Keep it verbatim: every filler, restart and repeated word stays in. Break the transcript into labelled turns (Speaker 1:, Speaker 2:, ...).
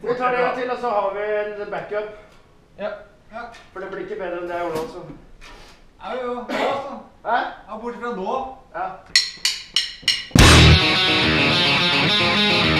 Speaker 1: Vi tar det til, og så har vi en backup.
Speaker 2: Ja.
Speaker 3: Ja.
Speaker 1: For det blir ikke bedre enn det jeg gjorde også.
Speaker 3: Ja, jo, nå altså.
Speaker 1: Hæ?
Speaker 3: Ja, bortsett fra nå.
Speaker 1: Ja.